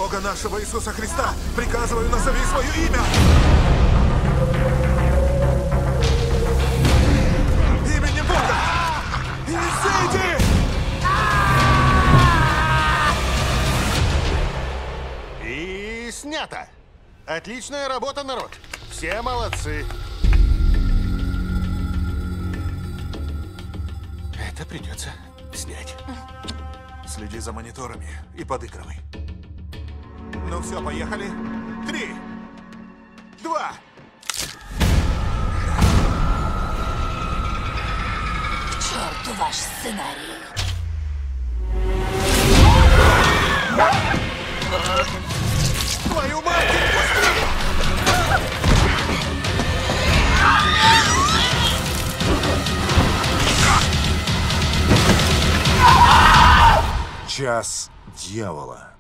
Бога нашего Иисуса Христа, приказываю, назови свое имя! Именем Бога! Изыди! И снято! Отличная работа, народ! Все молодцы! Это придется снять. Следи за мониторами и подыгрывай. Ну все, поехали. 3, 2. К черту ваш сценарий. Твою мать! Час дьявола.